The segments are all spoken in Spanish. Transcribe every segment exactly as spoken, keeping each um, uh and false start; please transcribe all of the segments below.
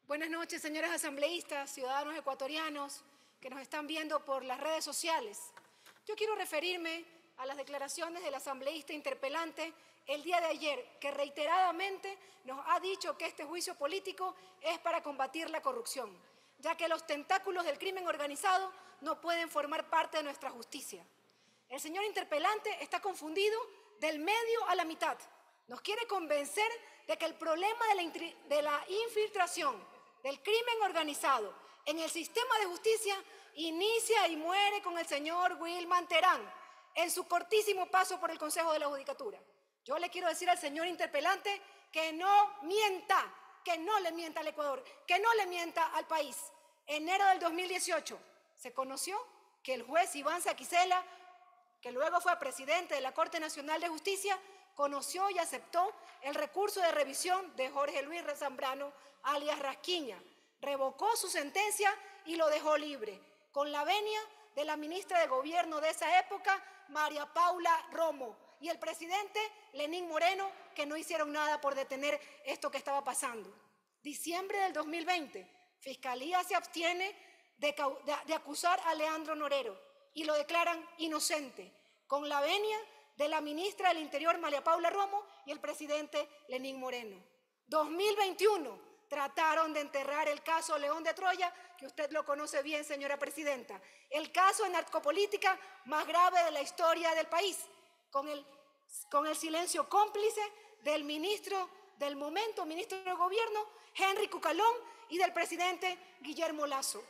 Buenas noches, señores asambleístas, ciudadanos ecuatorianos que nos están viendo por las redes sociales. Yo quiero referirme a las declaraciones del asambleísta interpelante el día de ayer, que reiteradamente nos ha dicho que este juicio político es para combatir la corrupción, ya que los tentáculos del crimen organizado no pueden formar parte de nuestra justicia. El señor interpelante está confundido del medio a la mitad. Nos quiere convencer de que el problema de la, de la infiltración del crimen organizado en el sistema de justicia inicia y muere con el señor Wilman Terán en su cortísimo paso por el Consejo de la Judicatura. Yo le quiero decir al señor interpelante que no mienta, que no le mienta al Ecuador, que no le mienta al país. En enero del dos mil dieciocho se conoció que el juez Iván Saquicela, que luego fue presidente de la Corte Nacional de Justicia, conoció y aceptó el recurso de revisión de Jorge Luis Zambrano, alias Rasquiña. Revocó su sentencia y lo dejó libre, con la venia de la ministra de Gobierno de esa época, María Paula Romo, y el presidente Lenín Moreno, que no hicieron nada por detener esto que estaba pasando. Diciembre del dos mil veinte, Fiscalía se abstiene de, de, de acusar a Leandro Norero y lo declaran inocente, con la venia de la ministra del Interior, María Paula Romo, y el presidente Lenín Moreno. dos mil veintiuno, trataron de enterrar el caso León de Troya, que usted lo conoce bien, señora presidenta, el caso de narcopolítica más grave de la historia del país, con el, con el silencio cómplice del ministro del momento, ministro de Gobierno, Henry Cucalón, y del presidente Guillermo Lasso.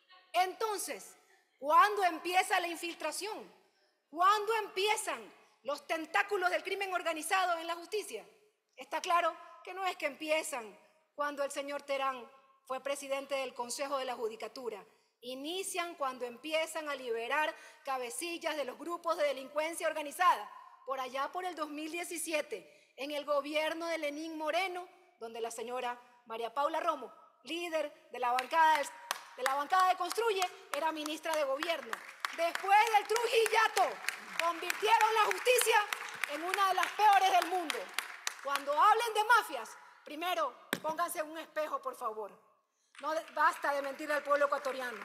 Entonces, ¿cuándo empieza la infiltración? ¿Cuándo empiezan los tentáculos del crimen organizado en la justicia? Está claro que no es que empiezan cuando el señor Terán fue presidente del Consejo de la Judicatura. Inician cuando empiezan a liberar cabecillas de los grupos de delincuencia organizada, por allá por el dos mil diecisiete, en el gobierno de Lenín Moreno, donde la señora María Paula Romo, líder de la bancada de, de, la bancada de Construye, era ministra de Gobierno. Después del Trujillato, convirtieron la justicia en una de las peores del mundo. Cuando hablen de mafias, primero pónganse un espejo, por favor. No basta de mentir al pueblo ecuatoriano.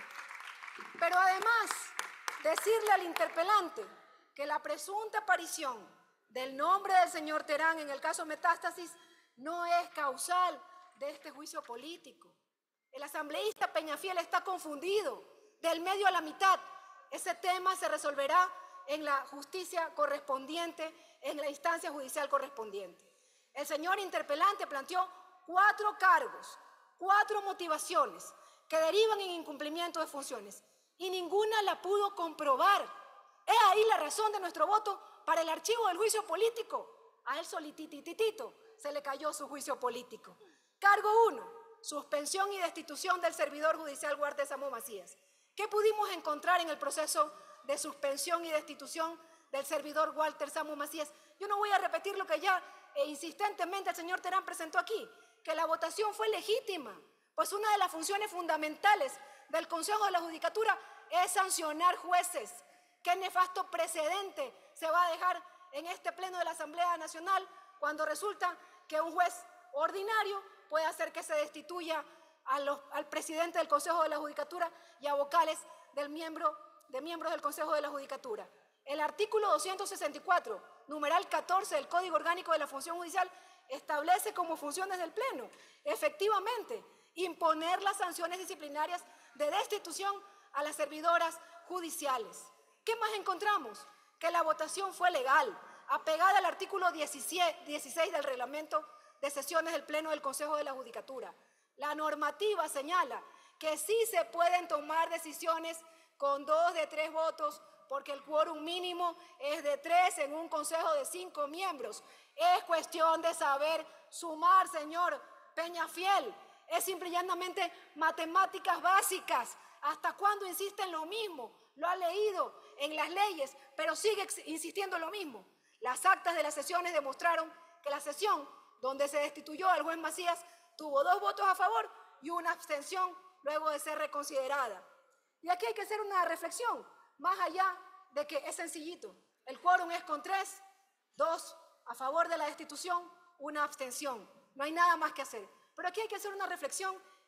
Pero además, decirle al interpelante que la presunta aparición del nombre del señor Terán en el caso Metástasis no es causal de este juicio político. El asambleísta Peñafiel está confundido, del medio a la mitad. Ese tema se resolverá en la justicia correspondiente, en la instancia judicial correspondiente. El señor interpelante planteó cuatro cargos, cuatro motivaciones que derivan en incumplimiento de funciones y ninguna la pudo comprobar. Es ahí la razón de nuestro voto para el archivo del juicio político. A él solitititito se le cayó su juicio político. Cargo uno, suspensión y destitución del servidor judicial Walter Samo Macías. ¿Qué pudimos encontrar en el proceso de suspensión y destitución del servidor Walter Samo Macías? Yo no voy a repetir lo que ya e insistentemente el señor Terán presentó aquí, que la votación fue legítima, pues una de las funciones fundamentales del Consejo de la Judicatura es sancionar jueces. ¿Qué nefasto precedente se va a dejar en este pleno de la Asamblea Nacional cuando resulta que un juez ordinario puede hacer que se destituya a los, al presidente del Consejo de la Judicatura y a vocales del miembro, de miembros del Consejo de la Judicatura? El artículo doscientos sesenta y cuatro, numeral catorce del Código Orgánico de la Función Judicial establece como funciones del Pleno, efectivamente, imponer las sanciones disciplinarias de destitución a las servidoras judiciales. ¿Qué más encontramos? Que la votación fue legal, apegada al artículo dieciséis del reglamento de sesiones del Pleno del Consejo de la Judicatura. La normativa señala que sí se pueden tomar decisiones con dos de tres votos, porque el quórum mínimo es de tres en un consejo de cinco miembros. Es cuestión de saber sumar, señor Peñafiel. Es simple y llanamente matemáticas básicas. ¿Hasta cuándo insiste en lo mismo? Lo ha leído en las leyes, pero sigue insistiendo en lo mismo. Las actas de las sesiones demostraron que la sesión donde se destituyó al juez Macías tuvo dos votos a favor y una abstención luego de ser reconsiderada. Y aquí hay que hacer una reflexión, más allá de que es sencillito. El quórum es con tres, dos a favor de la destitución, una abstención. No hay nada más que hacer. Pero aquí hay que hacer una reflexión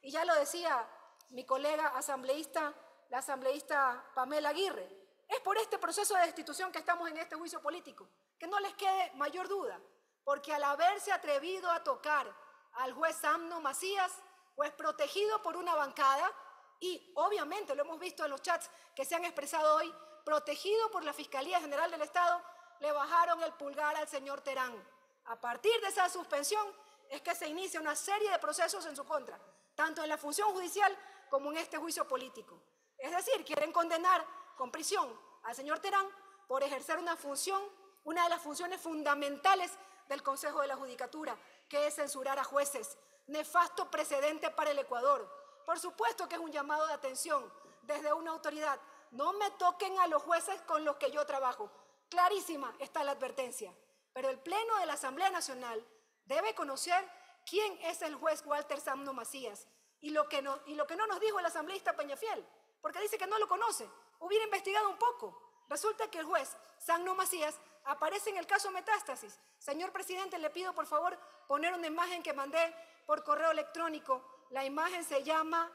Y ya lo decía mi colega asambleísta, la asambleísta Pamela Aguirre, es por este proceso de destitución que estamos en este juicio político. Que no les quede mayor duda, porque al haberse atrevido a tocar al juez Samno Macías, juez protegido por una bancada, y obviamente lo hemos visto en los chats que se han expresado hoy, protegido por la Fiscalía General del Estado, le bajaron el pulgar al señor Terán. A partir de esa suspensión es que se inicia una serie de procesos en su contra, tanto en la función judicial como en este juicio político. Es decir, quieren condenar con prisión al señor Terán por ejercer una función, una de las funciones fundamentales del Consejo de la Judicatura, que es censurar a jueces. Nefasto precedente para el Ecuador. Por supuesto que es un llamado de atención desde una autoridad. No me toquen a los jueces con los que yo trabajo. Clarísima está la advertencia. Pero el Pleno de la Asamblea Nacional debe conocer quién es el juez Walter Samno Macías. Y lo que no, y lo que no nos dijo el asambleísta Peñafiel, porque dice que no lo conoce. Hubiera investigado un poco. Resulta que el juez Samno Macías aparece en el caso Metástasis. Señor presidente, le pido por favor poner una imagen que mandé por correo electrónico. La imagen se llama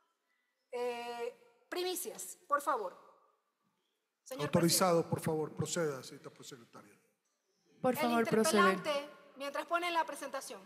eh, Primicias, por favor. Señor Autorizado, por favor, proceda, señorita secretaria. Por favor, el proceder. interpelante, mientras ponen la presentación,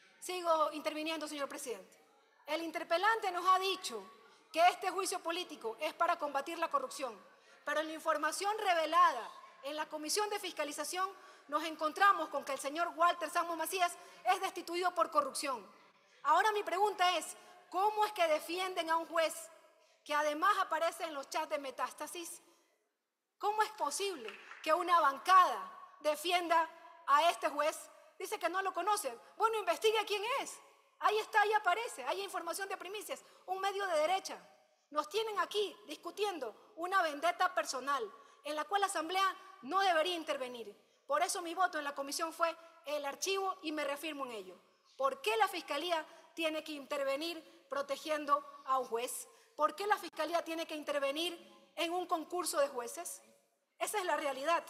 sigo interviniendo, señor presidente. El interpelante nos ha dicho que este juicio político es para combatir la corrupción, pero en la información revelada en la Comisión de Fiscalización nos encontramos con que el señor Walter Samno Macías es destituido por corrupción. Ahora mi pregunta es, ¿cómo es que defienden a un juez que además aparece en los chats de Metástasis? ¿Cómo es posible que una bancada defienda a este juez? Dice que no lo conoce. Bueno, investigue quién es. Ahí está, ahí aparece, hay información de Primicias, un medio de derecha. Nos tienen aquí discutiendo una vendetta personal en la cual la Asamblea no debería intervenir. Por eso mi voto en la comisión fue el archivo y me reafirmo en ello. ¿Por qué la Fiscalía tiene que intervenir protegiendo a un juez? ¿Por qué la Fiscalía tiene que intervenir en un concurso de jueces? Esa es la realidad.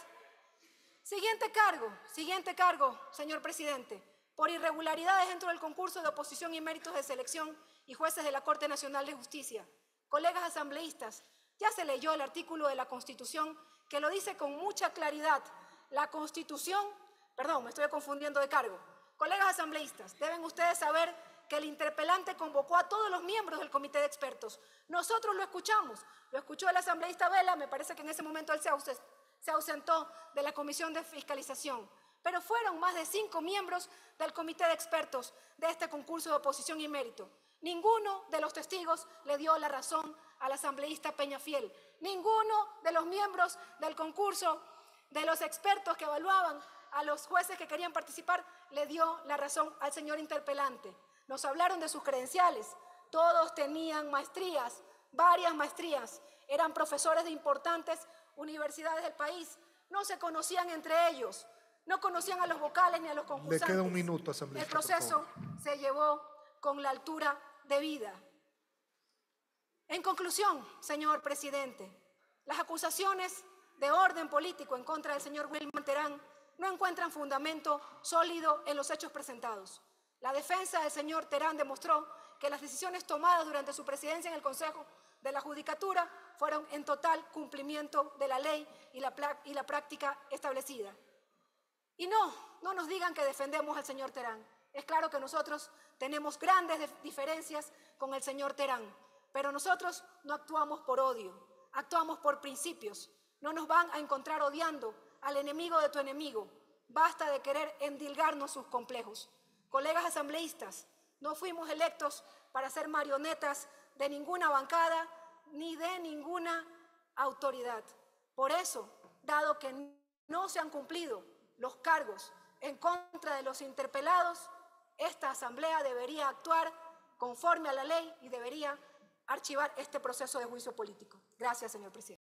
Siguiente cargo, siguiente cargo, señor presidente. Por irregularidades dentro del concurso de oposición y méritos de selección y jueces de la Corte Nacional de Justicia. Colegas asambleístas, ya se leyó el artículo de la Constitución que lo dice con mucha claridad. La Constitución, perdón, me estoy confundiendo de cargo. Colegas asambleístas, deben ustedes saber que el interpelante convocó a todos los miembros del comité de expertos. Nosotros lo escuchamos, lo escuchó el asambleísta Vela, me parece que en ese momento él se, aus se ausentó de la comisión de fiscalización. Pero fueron más de cinco miembros del comité de expertos de este concurso de oposición y mérito. Ninguno de los testigos le dio la razón al asambleísta Peñafiel. Ninguno de los miembros del concurso, de los expertos que evaluaban a los jueces que querían participar, le dio la razón al señor interpelante. Nos hablaron de sus credenciales. Todos tenían maestrías, varias maestrías. Eran profesores de importantes universidades del país. No se conocían entre ellos. No conocían a los vocales ni a los concursantes. Le queda un minuto, asambleísta. El proceso se llevó con la altura de vida. En conclusión, señor presidente, las acusaciones de orden político en contra del señor Wilman Terán no encuentran fundamento sólido en los hechos presentados. La defensa del señor Terán demostró que las decisiones tomadas durante su presidencia en el Consejo de la Judicatura fueron en total cumplimiento de la ley y la, y la práctica establecida. Y no, no nos digan que defendemos al señor Terán. Es claro que nosotros tenemos grandes diferencias con el señor Terán, pero nosotros no actuamos por odio, actuamos por principios. No nos van a encontrar odiando al enemigo de tu enemigo. Basta de querer endilgarnos sus complejos. Colegas asambleístas, no fuimos electos para ser marionetas de ninguna bancada ni de ninguna autoridad. Por eso, dado que no se han cumplido los cargos en contra de los interpelados, esta asamblea debería actuar conforme a la ley y debería archivar este proceso de juicio político. Gracias, señor presidente.